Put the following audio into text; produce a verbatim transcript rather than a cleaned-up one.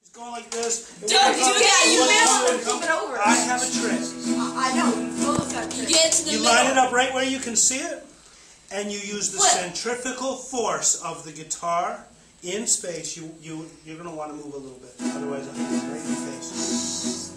It's going like this. Don't do that. You never flip it over. I have a trick. I know. You almost got a trick. Get to the You middle. line it up right where you can see it, and you use the Flip. centrifugal force of the guitar in space. You you you're going to want to move a little bit, otherwise I'll hit you right in the face.